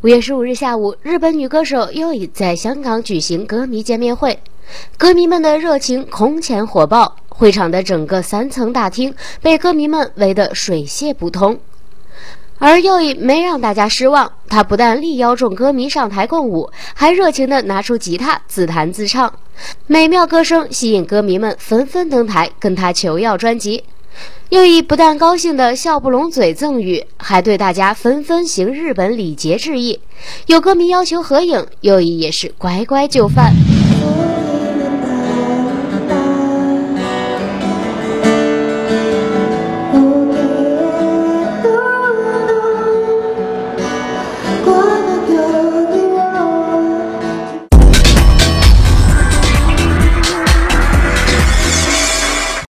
5月15日下午，日本女歌手优衣在香港举行歌迷见面会，歌迷们的热情空前火爆，会场的整个3层大厅被歌迷们围得水泄不通。而优衣没让大家失望，她不但力邀众歌迷上台共舞，还热情地拿出吉他自弹自唱，美妙歌声吸引歌迷们纷纷登台跟她求要专辑。优衣不但高兴得笑不拢嘴赠予，还对大家纷纷行日本礼节致意。有歌迷要求合影，优衣也是乖乖就范。